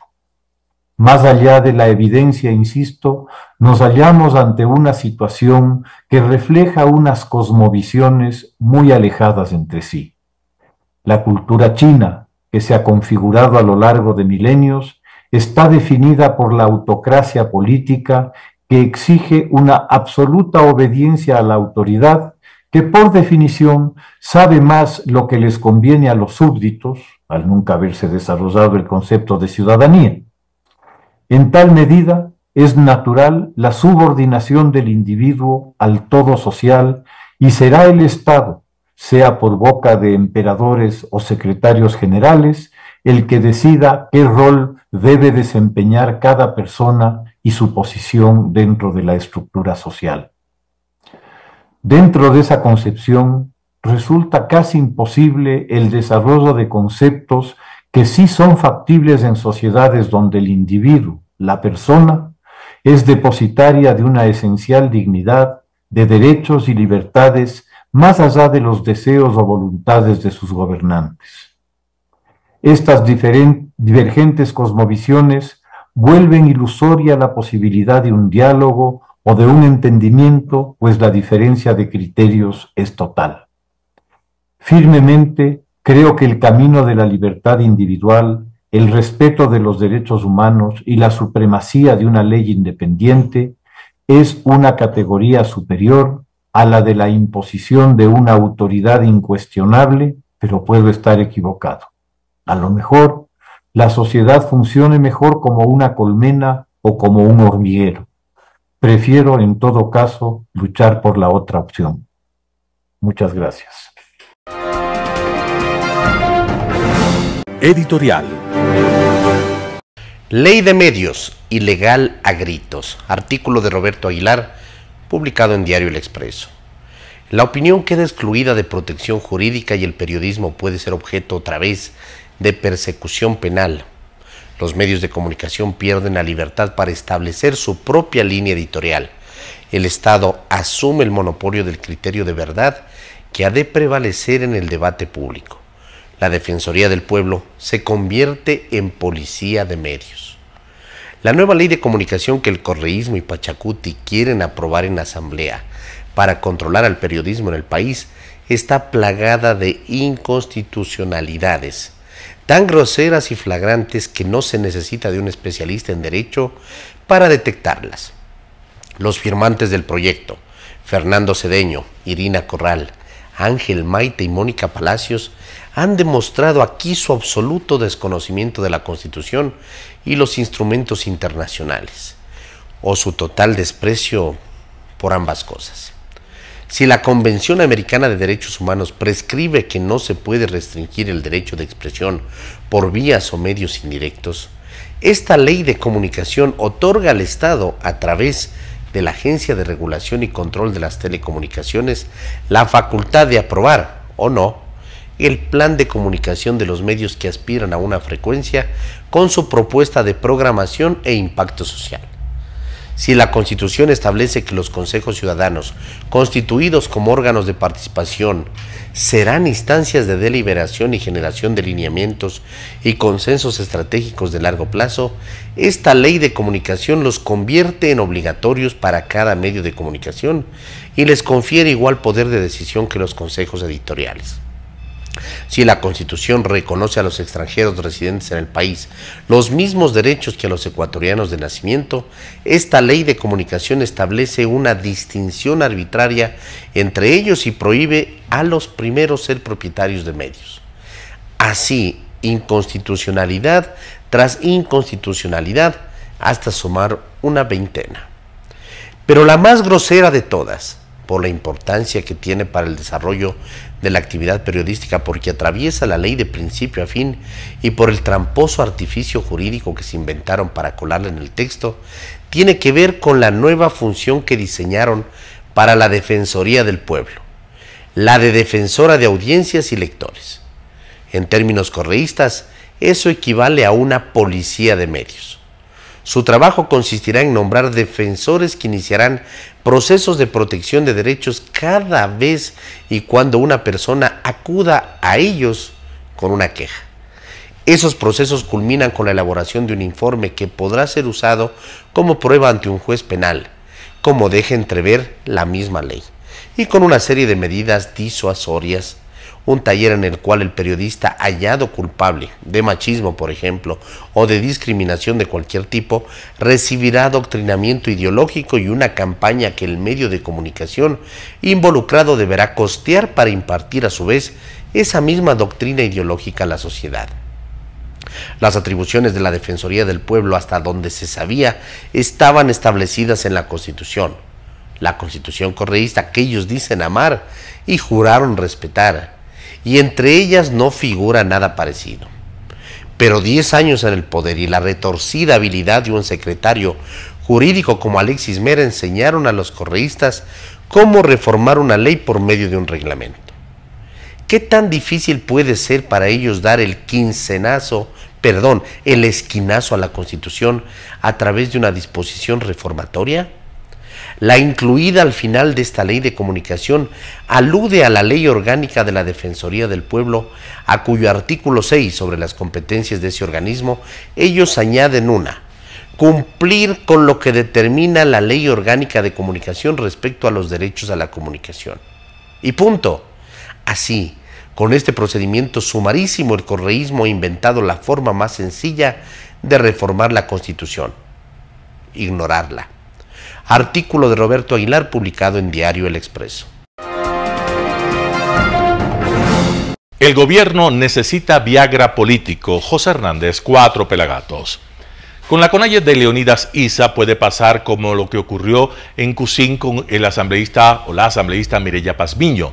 Más allá de la evidencia, insisto, nos hallamos ante una situación que refleja unas cosmovisiones muy alejadas entre sí. La cultura china, que se ha configurado a lo largo de milenios, está definida por la autocracia política que exige una absoluta obediencia a la autoridad, que por definición sabe más lo que les conviene a los súbditos, al nunca haberse desarrollado el concepto de ciudadanía. En tal medida, es natural la subordinación del individuo al todo social y será el Estado, sea por boca de emperadores o secretarios generales, el que decida qué rol debe desempeñar cada persona y su posición dentro de la estructura social. Dentro de esa concepción, resulta casi imposible el desarrollo de conceptos que sí son factibles en sociedades donde el individuo, la persona, es depositaria de una esencial dignidad, de derechos y libertades más allá de los deseos o voluntades de sus gobernantes. Estas divergentes cosmovisiones vuelven ilusoria la posibilidad de un diálogo o de un entendimiento, pues la diferencia de criterios es total. Firmemente creo que el camino de la libertad individual, el respeto de los derechos humanos y la supremacía de una ley independiente es una categoría superior a la de la imposición de una autoridad incuestionable, pero puedo estar equivocado. A lo mejor la sociedad funcione mejor como una colmena o como un hormiguero. Prefiero en todo caso luchar por la otra opción. Muchas gracias. editorial. Ley de medios, ilegal a gritos. Artículo de Roberto Aguilar, publicado en Diario El Expreso. La opinión queda excluida de protección jurídica y el periodismo puede ser objeto otra vez de persecución penal. Los medios de comunicación pierden la libertad para establecer su propia línea editorial. El Estado asume el monopolio del criterio de verdad que ha de prevalecer en el debate público. La Defensoría del Pueblo se convierte en policía de medios. La nueva ley de comunicación que el correísmo y Pachacuti quieren aprobar en la Asamblea para controlar al periodismo en el país está plagada de inconstitucionalidades tan groseras y flagrantes que no se necesita de un especialista en derecho para detectarlas. Los firmantes del proyecto, Fernando Cedeño, Irina Corral, Ángel Maite y Mónica Palacios, han demostrado aquí su absoluto desconocimiento de la Constitución y los instrumentos internacionales, o su total desprecio por ambas cosas. Si la Convención Americana de Derechos Humanos prescribe que no se puede restringir el derecho de expresión por vías o medios indirectos, esta ley de comunicación otorga al Estado, a través de la Agencia de Regulación y Control de las Telecomunicaciones, la facultad de aprobar, o no, el plan de comunicación de los medios que aspiran a una frecuencia con su propuesta de programación e impacto social. Si la Constitución establece que los consejos ciudadanos, constituidos como órganos de participación, serán instancias de deliberación y generación de lineamientos y consensos estratégicos de largo plazo, esta ley de comunicación los convierte en obligatorios para cada medio de comunicación y les confiere igual poder de decisión que los consejos editoriales. Si la Constitución reconoce a los extranjeros residentes en el país los mismos derechos que a los ecuatorianos de nacimiento, esta ley de comunicación establece una distinción arbitraria entre ellos y prohíbe a los primeros ser propietarios de medios. Así, inconstitucionalidad tras inconstitucionalidad hasta sumar una veintena. Pero la más grosera de todas, por la importancia que tiene para el desarrollo de la actividad periodística, porque atraviesa la ley de principio a fin, y por el tramposo artificio jurídico que se inventaron para colarla en el texto, tiene que ver con la nueva función que diseñaron para la Defensoría del Pueblo, la de defensora de audiencias y lectores. En términos correístas, eso equivale a una policía de medios. Su trabajo consistirá en nombrar defensores que iniciarán procesos de protección de derechos cada vez y cuando una persona acuda a ellos con una queja. Esos procesos culminan con la elaboración de un informe que podrá ser usado como prueba ante un juez penal, como deja entrever la misma ley, y con una serie de medidas disuasorias. Un taller en el cual el periodista hallado culpable de machismo, por ejemplo, o de discriminación de cualquier tipo, recibirá adoctrinamiento ideológico y una campaña que el medio de comunicación involucrado deberá costear para impartir a su vez esa misma doctrina ideológica a la sociedad. Las atribuciones de la Defensoría del Pueblo, hasta donde se sabía, estaban establecidas en la Constitución. La Constitución correísta que ellos dicen amar y juraron respetar, y entre ellas no figura nada parecido. Pero diez años en el poder y la retorcida habilidad de un secretario jurídico como Alexis Mera enseñaron a los correístas cómo reformar una ley por medio de un reglamento. ¿Qué tan difícil puede ser para ellos dar el quincenazo, perdón, el esquinazo a la Constitución a través de una disposición reformatoria? La incluida al final de esta ley de comunicación alude a la Ley Orgánica de la Defensoría del Pueblo, a cuyo artículo seis sobre las competencias de ese organismo, ellos añaden una: cumplir con lo que determina la Ley Orgánica de Comunicación respecto a los derechos a la comunicación. Y punto. Así, con este procedimiento sumarísimo, el correísmo ha inventado la forma más sencilla de reformar la Constitución: ignorarla. Artículo de Roberto Aguilar, publicado en Diario El Expreso. El gobierno necesita Viagra político. José Hernández, Cuatro Pelagatos. Con la Conalle de Leonidas Issa puede pasar como lo que ocurrió en Cusín con el asambleísta o la asambleísta Mireya Pazmiño.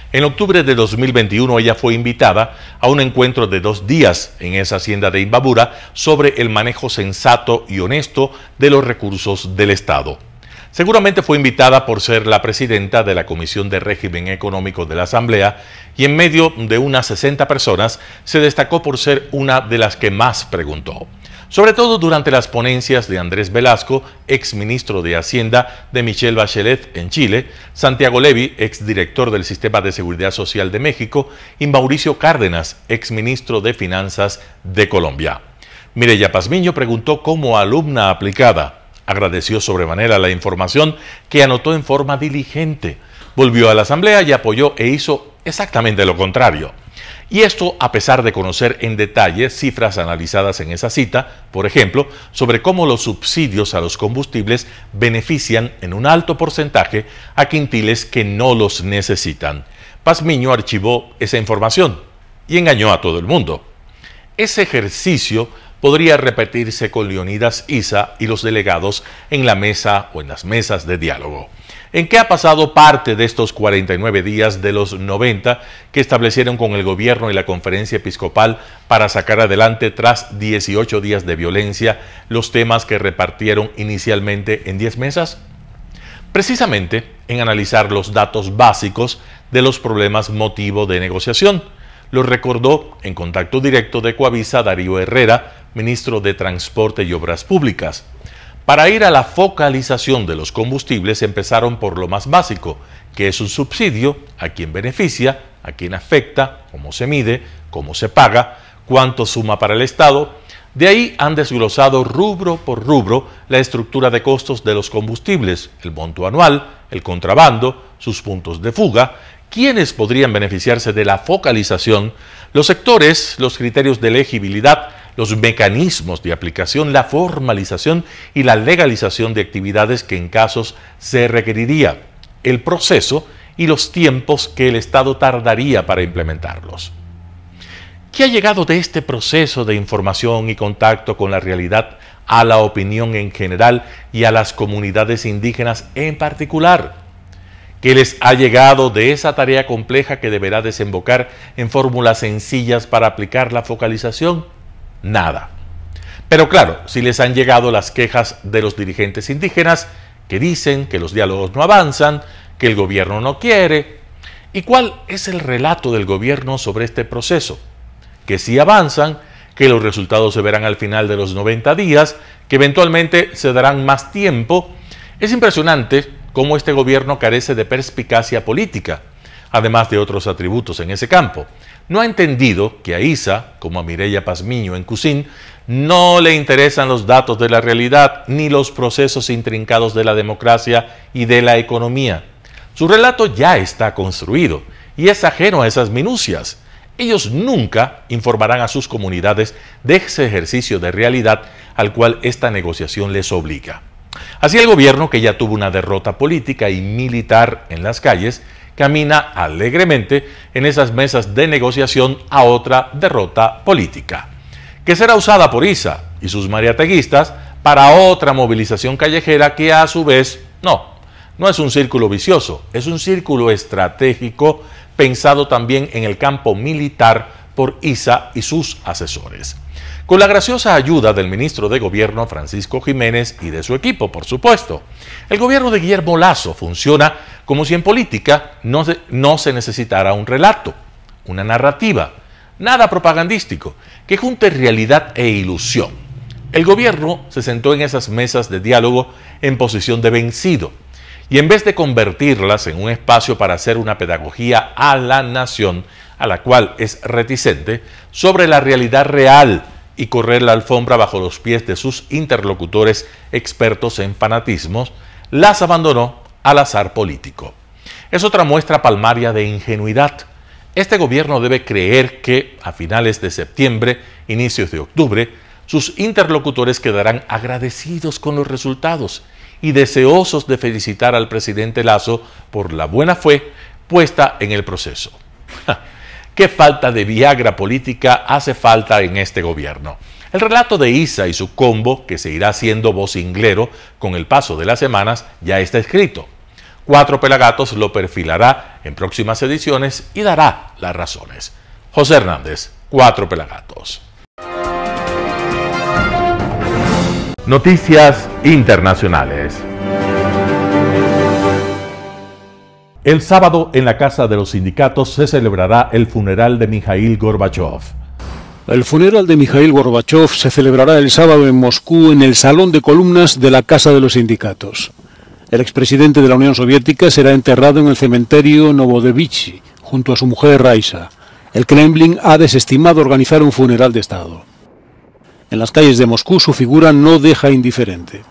En octubre de dos mil veintiuno ella fue invitada a un encuentro de dos días en esa hacienda de Imbabura sobre el manejo sensato y honesto de los recursos del Estado. Seguramente fue invitada por ser la presidenta de la Comisión de Régimen Económico de la Asamblea y en medio de unas sesenta personas se destacó por ser una de las que más preguntó. Sobre todo durante las ponencias de Andrés Velasco, exministro de Hacienda de Michelle Bachelet en Chile, Santiago Levy, exdirector del Sistema de Seguridad Social de México, y Mauricio Cárdenas, exministro de Finanzas de Colombia. Mireya Pazmiño preguntó como alumna aplicada. Agradeció sobremanera la información que anotó en forma diligente. Volvió a la Asamblea y apoyó e hizo exactamente lo contrario. Y esto a pesar de conocer en detalle cifras analizadas en esa cita, por ejemplo, sobre cómo los subsidios a los combustibles benefician en un alto porcentaje a quintiles que no los necesitan. Pazmiño archivó esa información y engañó a todo el mundo. Ese ejercicio podría repetirse con Leonidas Issa y los delegados en la mesa o en las mesas de diálogo. ¿En qué ha pasado parte de estos cuarenta y nueve días de los noventa que establecieron con el gobierno y la conferencia episcopal para sacar adelante tras dieciocho días de violencia los temas que repartieron inicialmente en diez mesas? Precisamente en analizar los datos básicos de los problemas motivo de negociación. Lo recordó en contacto directo de Coavisa Darío Herrera, ministro de Transporte y Obras Públicas. Para ir a la focalización de los combustibles empezaron por lo más básico, que es un subsidio, a quién beneficia, a quién afecta, cómo se mide, cómo se paga, cuánto suma para el Estado. De ahí han desglosado rubro por rubro la estructura de costos de los combustibles, el monto anual, el contrabando, sus puntos de fuga, quiénes podrían beneficiarse de la focalización, los sectores, los criterios de elegibilidad, los mecanismos de aplicación, la formalización y la legalización de actividades que en casos se requeriría, el proceso y los tiempos que el Estado tardaría para implementarlos. ¿Qué ha llegado de este proceso de información y contacto con la realidad a la opinión en general y a las comunidades indígenas en particular? ¿Qué les ha llegado de esa tarea compleja que deberá desembocar en fórmulas sencillas para aplicar la focalización? Nada. Pero claro, si les han llegado las quejas de los dirigentes indígenas que dicen que los diálogos no avanzan, que el gobierno no quiere. ¿Y cuál es el relato del gobierno sobre este proceso? Que sí avanzan, que los resultados se verán al final de los noventa días, que eventualmente se darán más tiempo. Es impresionante cómo este gobierno carece de perspicacia política, además de otros atributos en ese campo. No ha entendido que a Issa, como a Mireya Pazmiño en Cusín, no le interesan los datos de la realidad ni los procesos intrincados de la democracia y de la economía. Su relato ya está construido y es ajeno a esas minucias. Ellos nunca informarán a sus comunidades de ese ejercicio de realidad al cual esta negociación les obliga. Así el gobierno, que ya tuvo una derrota política y militar en las calles, camina alegremente en esas mesas de negociación a otra derrota política, que será usada por Issa y sus mariateguistas para otra movilización callejera que a su vez, no, no es un círculo vicioso, es un círculo estratégico pensado también en el campo militar por Issa y sus asesores. Con la graciosa ayuda del ministro de Gobierno Francisco Jiménez y de su equipo, por supuesto. El gobierno de Guillermo Lasso funciona como si en política no se, no se necesitara un relato, una narrativa, nada propagandístico, que junte realidad e ilusión. El gobierno se sentó en esas mesas de diálogo en posición de vencido, y en vez de convertirlas en un espacio para hacer una pedagogía a la nación, a la cual es reticente, sobre la realidad real y correr la alfombra bajo los pies de sus interlocutores expertos en fanatismos, las abandonó al azar político. Es otra muestra palmaria de ingenuidad. Este gobierno debe creer que a finales de septiembre, inicios de octubre, sus interlocutores quedarán agradecidos con los resultados y deseosos de felicitar al presidente Lasso por la buena fe puesta en el proceso. ¿Qué falta de Viagra política hace falta en este gobierno? El relato de Issa y su combo, que se irá haciendo vocinglero con el paso de las semanas, ya está escrito. Cuatro Pelagatos lo perfilará en próximas ediciones y dará las razones. José Hernández, Cuatro Pelagatos. Noticias internacionales. El sábado en la Casa de los Sindicatos se celebrará el funeral de Mikhail Gorbachev. El funeral de Mikhail Gorbachev se celebrará el sábado en Moscú en el Salón de Columnas de la Casa de los Sindicatos. El expresidente de la Unión Soviética será enterrado en el cementerio Novodevichy, junto a su mujer Raisa. El Kremlin ha desestimado organizar un funeral de Estado. En las calles de Moscú su figura no deja indiferente.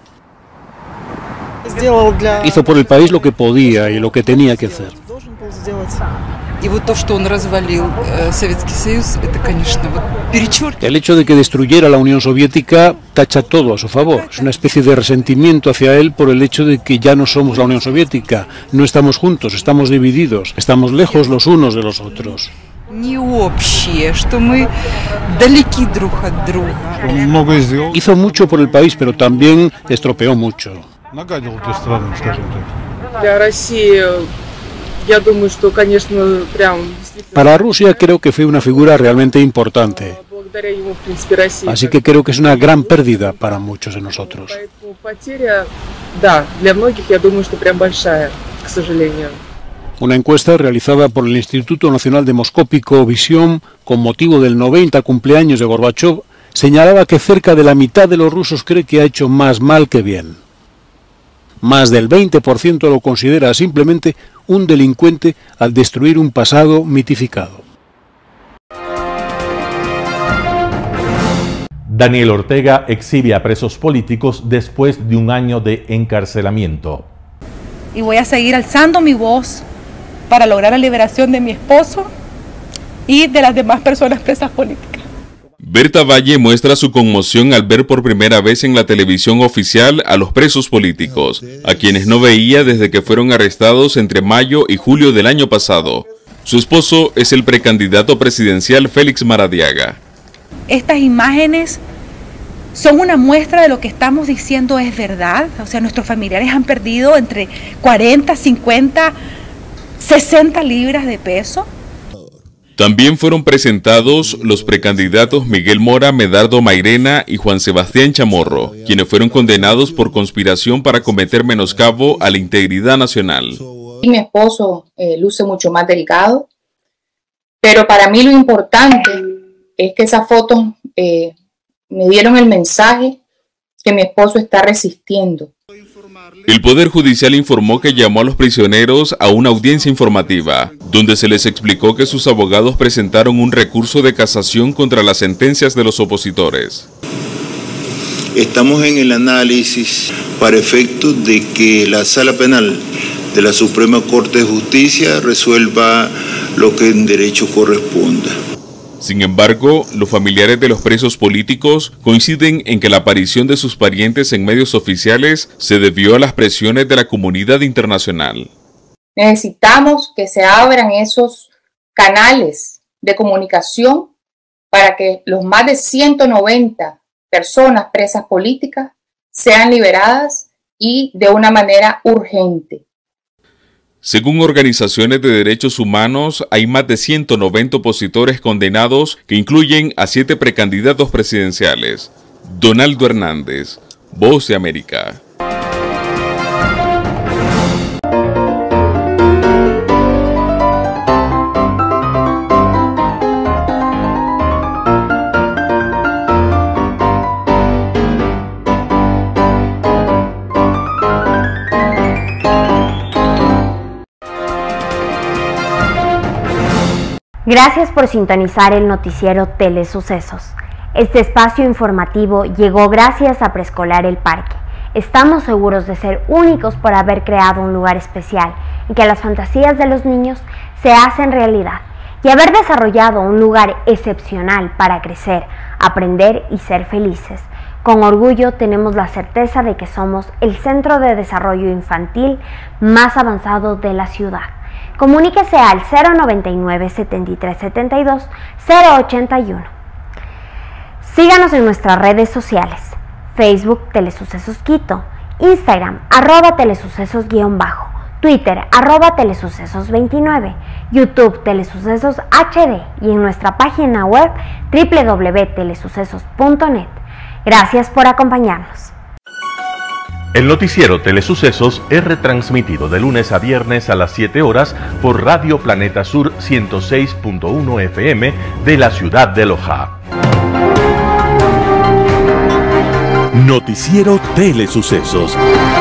Hizo por el país lo que podía y lo que tenía que hacer. El hecho de que destruyera la Unión Soviética tacha todo a su favor. Es una especie de resentimiento hacia él por el hecho de que ya no somos la Unión Soviética. No estamos juntos, estamos divididos, estamos lejos los unos de los otros. Hizo mucho por el país, pero también estropeó mucho. Para Rusia creo que fue una figura realmente importante. Así que creo que es una gran pérdida para muchos de nosotros. Una encuesta realizada por el Instituto Nacional Demoscópico Visión con motivo del noventa cumpleaños de Gorbachev señalaba que cerca de la mitad de los rusos cree que ha hecho más mal que bien. Más del veinte por ciento lo considera simplemente un delincuente al destruir un pasado mitificado. Daniel Ortega exhibe a presos políticos después de un año de encarcelamiento. Y voy a seguir alzando mi voz para lograr la liberación de mi esposo y de las demás personas presas políticas. Berta Valle muestra su conmoción al ver por primera vez en la televisión oficial a los presos políticos, a quienes no veía desde que fueron arrestados entre mayo y julio del año pasado. Su esposo es el precandidato presidencial Félix Maradiaga. Estas imágenes son una muestra de lo que estamos diciendo es verdad. O sea, nuestros familiares han perdido entre cuarenta, cincuenta, sesenta libras de peso. También fueron presentados los precandidatos Miguel Mora, Medardo Mairena y Juan Sebastián Chamorro, quienes fueron condenados por conspiración para cometer menoscabo a la integridad nacional. Y mi esposo eh, luce mucho más delgado, pero para mí lo importante es que esas fotos eh, me dieron el mensaje que mi esposo está resistiendo. El Poder Judicial informó que llamó a los prisioneros a una audiencia informativa, donde se les explicó que sus abogados presentaron un recurso de casación contra las sentencias de los opositores. Estamos en el análisis para efectos de que la Sala Penal de la Suprema Corte de Justicia resuelva lo que en derecho corresponda. Sin embargo, los familiares de los presos políticos coinciden en que la aparición de sus parientes en medios oficiales se debió a las presiones de la comunidad internacional. Necesitamos que se abran esos canales de comunicación para que los más de ciento noventa personas presas políticas sean liberadas y de una manera urgente. Según organizaciones de derechos humanos, hay más de ciento noventa opositores condenados que incluyen a siete precandidatos presidenciales. Donaldo Hernández, Voz de América. Gracias por sintonizar el noticiero Telesucesos. Este espacio informativo llegó gracias a Preescolar El Parque. Estamos seguros de ser únicos por haber creado un lugar especial en que las fantasías de los niños se hacen realidad y haber desarrollado un lugar excepcional para crecer, aprender y ser felices. Con orgullo tenemos la certeza de que somos el centro de desarrollo infantil más avanzado de la ciudad. Comuníquese al cero noventa y nueve, setenta y tres setenta y dos, cero ochenta y uno. Síganos en nuestras redes sociales, Facebook Telesucesos Quito, Instagram arroba telesucesos guión bajo, Twitter arroba telesucesos veintinueve, YouTube Telesucesos H D y en nuestra página web doble u doble u doble u punto telesucesos punto net. Gracias por acompañarnos. El noticiero Telesucesos es retransmitido de lunes a viernes a las siete horas por Radio Planeta Sur ciento seis punto uno F M de la ciudad de Loja. Noticiero Telesucesos.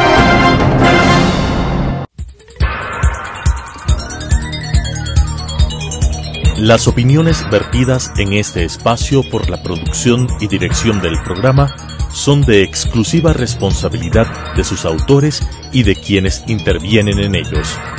Las opiniones vertidas en este espacio por la producción y dirección del programa son de exclusiva responsabilidad de sus autores y de quienes intervienen en ellos.